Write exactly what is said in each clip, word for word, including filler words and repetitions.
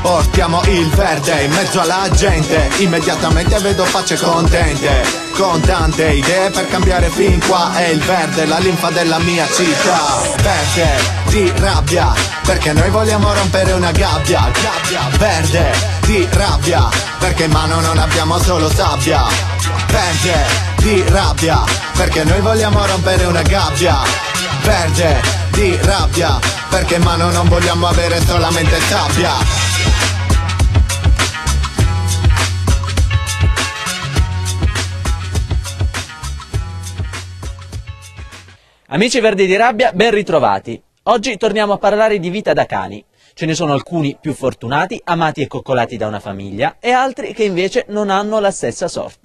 Portiamo il verde in mezzo alla gente, immediatamente vedo facce contente. Con tante idee per cambiare fin qua. È il verde, la linfa della mia città. Verde di rabbia, perché noi vogliamo rompere una gabbia. Verde di rabbia, perché in mano non abbiamo solo sabbia. Verde di rabbia, perché noi vogliamo rompere una gabbia. Verde di rabbia, perché in mano non vogliamo avere solamente sabbia. Amici verdi di rabbia, ben ritrovati. Oggi torniamo a parlare di vita da cani. Ce ne sono alcuni più fortunati, amati e coccolati da una famiglia, e altri che invece non hanno la stessa sorte.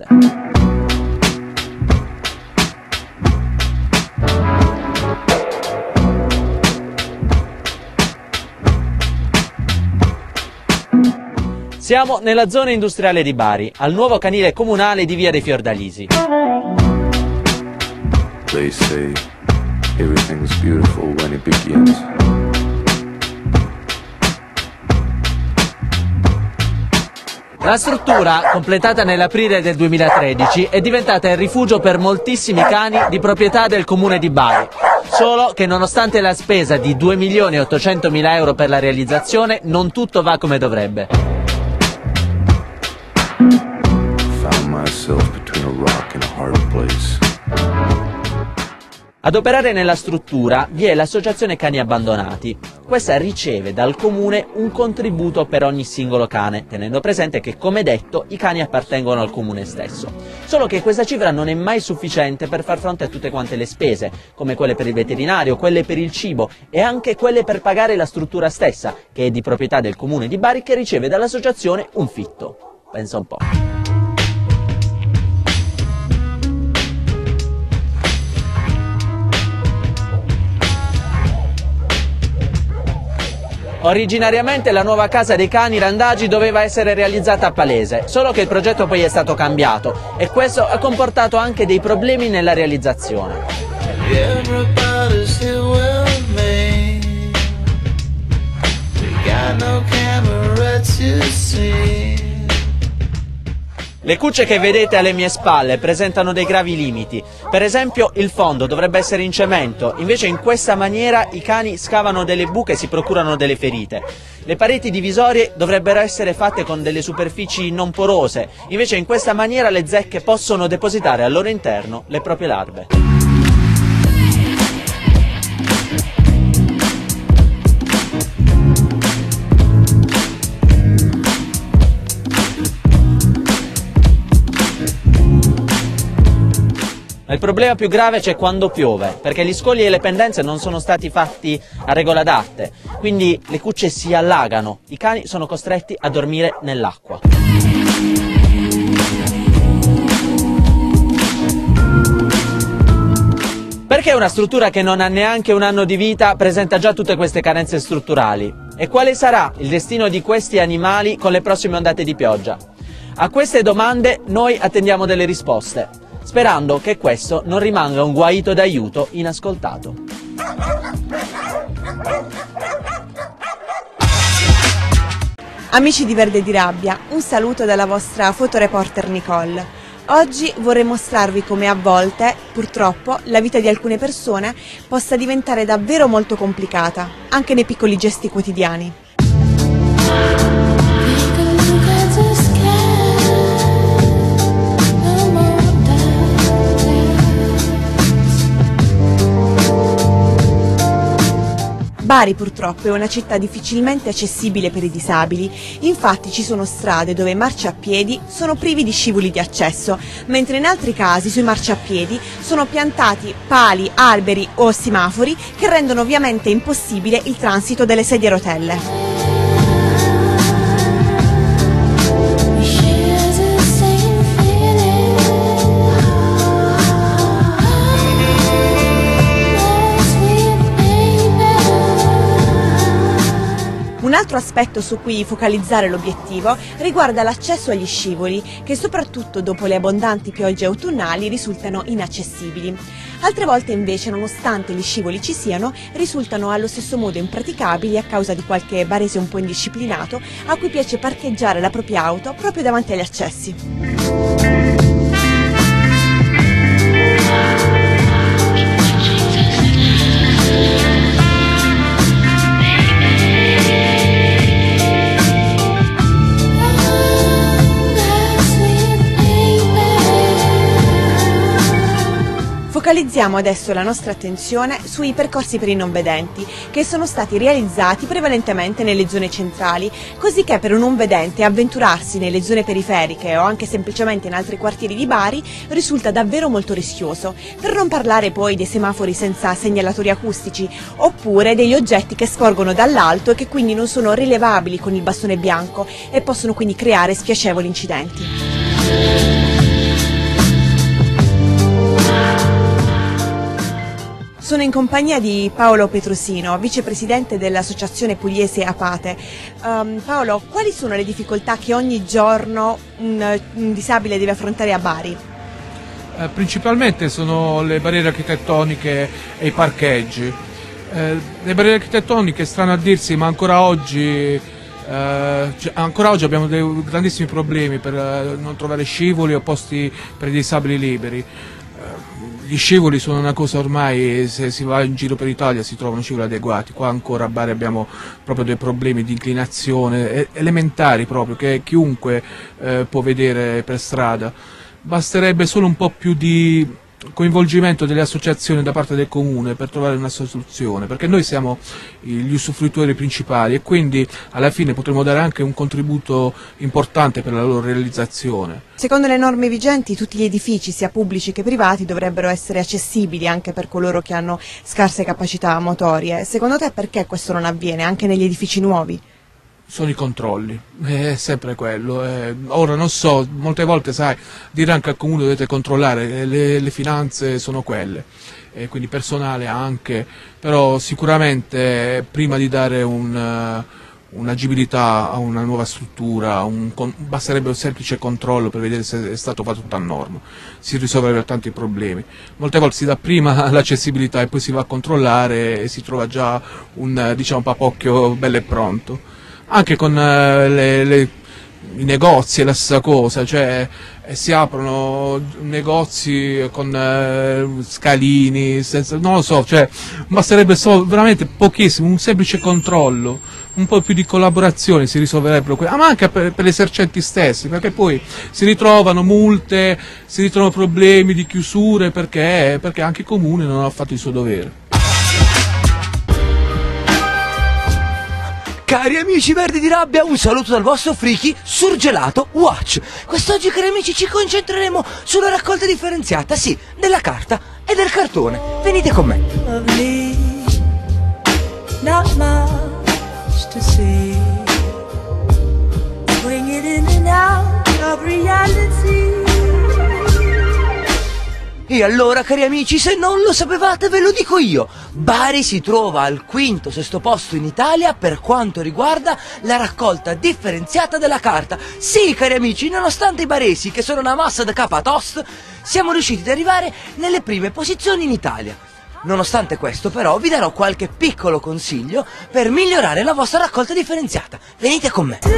Siamo nella zona industriale di Bari, al nuovo canile comunale di Via dei Fiordalisi. They say everything's beautiful when it begins. La struttura, completata nell'aprile del duemilatredici, è diventata il rifugio per moltissimi cani di proprietà del comune di Bari. Solo che nonostante la spesa di due milioni e ottocentomila euro per la realizzazione, non tutto va come dovrebbe. Found myself between a rock and a hard place. Ad operare nella struttura vi è l'associazione Cani Abbandonati. Questa riceve dal comune un contributo per ogni singolo cane, tenendo presente che, come detto, i cani appartengono al comune stesso. Solo che questa cifra non è mai sufficiente per far fronte a tutte quante le spese, come quelle per il veterinario, quelle per il cibo e anche quelle per pagare la struttura stessa, che è di proprietà del comune di Bari, che riceve dall'associazione un fitto. Pensa un po'. Originariamente la nuova casa dei cani Randagi doveva essere realizzata a Palese, solo che il progetto poi è stato cambiato e questo ha comportato anche dei problemi nella realizzazione. Le cucce che vedete alle mie spalle presentano dei gravi limiti. Per esempio, il fondo dovrebbe essere in cemento, invece in questa maniera i cani scavano delle buche e si procurano delle ferite. Le pareti divisorie dovrebbero essere fatte con delle superfici non porose, invece in questa maniera le zecche possono depositare al loro interno le proprie larve. Ma il problema più grave c'è quando piove, perché gli scogli e le pendenze non sono stati fatti a regola d'arte, quindi le cucce si allagano, i cani sono costretti a dormire nell'acqua. Perché una struttura che non ha neanche un anno di vita presenta già tutte queste carenze strutturali? E quale sarà il destino di questi animali con le prossime ondate di pioggia? A queste domande noi attendiamo delle risposte, sperando che questo non rimanga un guaito d'aiuto inascoltato. Amici di Verde di Rabbia, un saluto dalla vostra fotoreporter Nicole. Oggi vorrei mostrarvi come a volte, purtroppo, la vita di alcune persone possa diventare davvero molto complicata, anche nei piccoli gesti quotidiani. Bari purtroppo è una città difficilmente accessibile per i disabili, infatti ci sono strade dove i marciapiedi sono privi di scivoli di accesso, mentre in altri casi sui marciapiedi sono piantati pali, alberi o semafori che rendono ovviamente impossibile il transito delle sedie a rotelle. Un altro aspetto su cui focalizzare l'obiettivo riguarda l'accesso agli scivoli, che soprattutto dopo le abbondanti piogge autunnali risultano inaccessibili. Altre volte invece, nonostante gli scivoli ci siano, risultano allo stesso modo impraticabili a causa di qualche barese un po' indisciplinato a cui piace parcheggiare la propria auto proprio davanti agli accessi. Focalizziamo adesso la nostra attenzione sui percorsi per i non vedenti, che sono stati realizzati prevalentemente nelle zone centrali, così che per un non vedente avventurarsi nelle zone periferiche o anche semplicemente in altri quartieri di Bari risulta davvero molto rischioso, per non parlare poi dei semafori senza segnalatori acustici, oppure degli oggetti che scorgono dall'alto e che quindi non sono rilevabili con il bastone bianco e possono quindi creare spiacevoli incidenti. Sono in compagnia di Paolo Petrosino, vicepresidente dell'associazione pugliese Apate. Um, Paolo, quali sono le difficoltà che ogni giorno un, un disabile deve affrontare a Bari? Eh, principalmente sono le barriere architettoniche e i parcheggi. Eh, le barriere architettoniche, strano a dirsi, ma ancora oggi, eh, cioè, ancora oggi abbiamo dei grandissimi problemi per eh, non trovare scivoli o posti per i disabili liberi. Gli scivoli sono una cosa ormai, se si va in giro per l'Italia si trovano scivoli adeguati, qua ancora a Bari abbiamo proprio dei problemi di inclinazione elementari proprio che chiunque eh, può vedere per strada. Basterebbe solo un po' più di coinvolgimento delle associazioni da parte del comune per trovare una soluzione, perché noi siamo gli usufruitori principali e quindi alla fine potremo dare anche un contributo importante per la loro realizzazione. Secondo le norme vigenti tutti gli edifici, sia pubblici che privati, dovrebbero essere accessibili anche per coloro che hanno scarse capacità motorie. Secondo te perché questo non avviene anche negli edifici nuovi? Sono i controlli, è sempre quello. Eh, ora non so, molte volte sai, dire anche al comune dovete controllare, le, le finanze sono quelle, eh, quindi personale anche, però sicuramente prima di dare un, uh, un'agibilità a una nuova struttura, un, basterebbe un semplice controllo per vedere se è stato fatto tutto a norma, si risolverebbero tanti problemi. Molte volte si dà prima l'accessibilità e poi si va a controllare e si trova già un, diciamo, papocchio bello e pronto. Anche con eh, le, le, i negozi è la stessa cosa, cioè eh, si aprono negozi con eh, scalini, senza, non lo so, cioè basterebbe solo, veramente pochissimo, un semplice controllo, un po' più di collaborazione si risolverebbero, ah, ma anche per, per gli esercenti stessi, perché poi si ritrovano multe, si ritrovano problemi di chiusure, perché, perché anche il comune non ha fatto il suo dovere. Cari amici verdi di rabbia, un saluto dal vostro friki Surgelato Watch. Quest'oggi, cari amici, ci concentreremo sulla raccolta differenziata, sì, della carta e del cartone. Venite con me. Not much to see. Swing it in and out of reality. E allora, cari amici, se non lo sapevate ve lo dico io, Bari si trova al quinto sesto posto in Italia per quanto riguarda la raccolta differenziata della carta. Sì, cari amici, nonostante i baresi, che sono una massa da capa tost, siamo riusciti ad arrivare nelle prime posizioni in Italia. Nonostante questo, però, vi darò qualche piccolo consiglio per migliorare la vostra raccolta differenziata. Venite con me.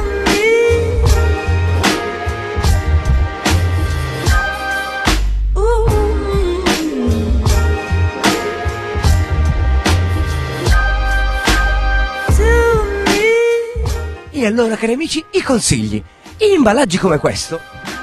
E allora, cari amici, i consigli. In imballaggi come questo,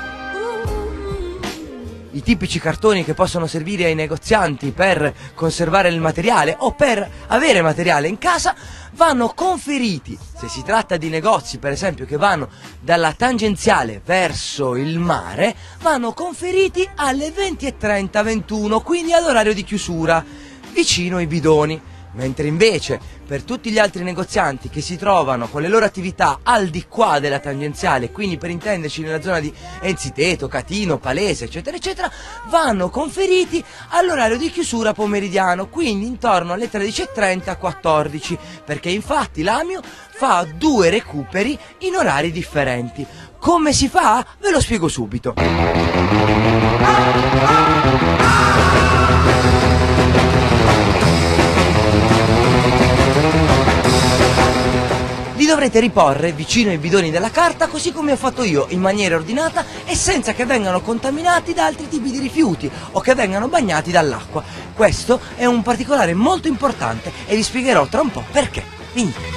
i tipici cartoni che possono servire ai negozianti per conservare il materiale o per avere materiale in casa, vanno conferiti, se si tratta di negozi per esempio che vanno dalla tangenziale verso il mare, vanno conferiti alle venti e trenta ventuno, quindi all'orario di chiusura, vicino ai bidoni. mentre invece per tutti gli altri negozianti che si trovano con le loro attività al di qua della tangenziale, quindi per intenderci nella zona di Enziteto, Catino, Palese, eccetera eccetera, vanno conferiti all'orario di chiusura pomeridiano, quindi intorno alle tredici e trenta quattordici, perché infatti l'Amio fa due recuperi in orari differenti. Come si fa? Ve lo spiego subito. Li dovrete riporre vicino ai bidoni della carta, così come ho fatto io, in maniera ordinata e senza che vengano contaminati da altri tipi di rifiuti o che vengano bagnati dall'acqua. Questo è un particolare molto importante e vi spiegherò tra un po' perché. Venite.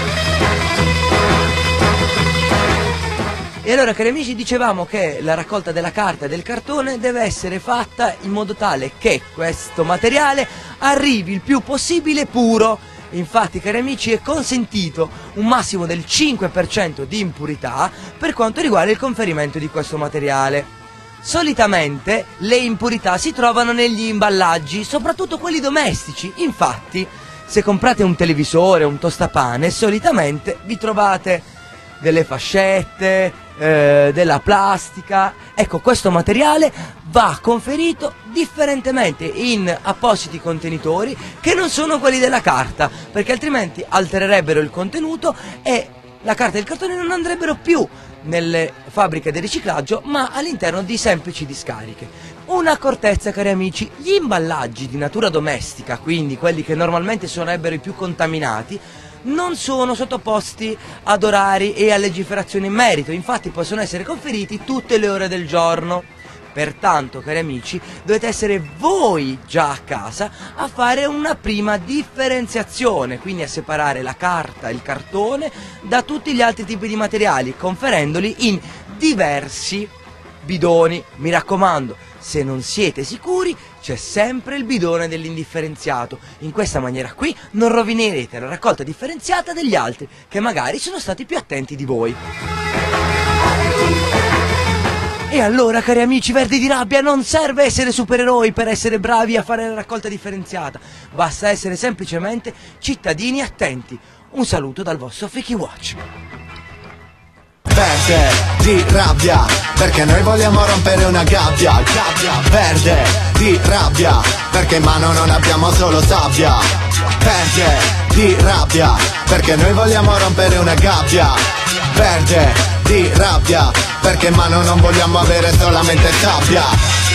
E allora, cari amici, dicevamo che la raccolta della carta e del cartone deve essere fatta in modo tale che questo materiale arrivi il più possibile puro. Infatti, cari amici, è consentito un massimo del cinque per cento di impurità per quanto riguarda il conferimento di questo materiale. Solitamente le impurità si trovano negli imballaggi, soprattutto quelli domestici. Infatti, se comprate un televisore, un tostapane, solitamente vi trovate delle fascette, eh, della plastica. Ecco, questo materiale va conferito differentemente in appositi contenitori che non sono quelli della carta, perché altrimenti altererebbero il contenuto e la carta e il cartone non andrebbero più nelle fabbriche di riciclaggio, ma all'interno di semplici discariche. Un'accortezza, cari amici: gli imballaggi di natura domestica, quindi quelli che normalmente sarebbero i più contaminati, non sono sottoposti ad orari e a legiferazione in merito, infatti possono essere conferiti tutte le ore del giorno. Pertanto, cari amici, dovete essere voi già a casa a fare una prima differenziazione, quindi a separare la carta e il cartone da tutti gli altri tipi di materiali, conferendoli in diversi bidoni. Mi raccomando, se non siete sicuri, c'è sempre il bidone dell'indifferenziato. In questa maniera qui non rovinerete la raccolta differenziata degli altri, che magari sono stati più attenti di voi. E allora, cari amici verdi di rabbia, non serve essere supereroi per essere bravi a fare la raccolta differenziata, basta essere semplicemente cittadini attenti. Un saluto dal vostro Fiki Watch. Verde di rabbia, perché noi vogliamo rompere una gabbia. Gabbia verde di rabbia, perché in mano non abbiamo solo sabbia. Verde di rabbia, perché noi vogliamo rompere una gabbia. Verde di rabbia, perché in mano non vogliamo avere solamente sabbia.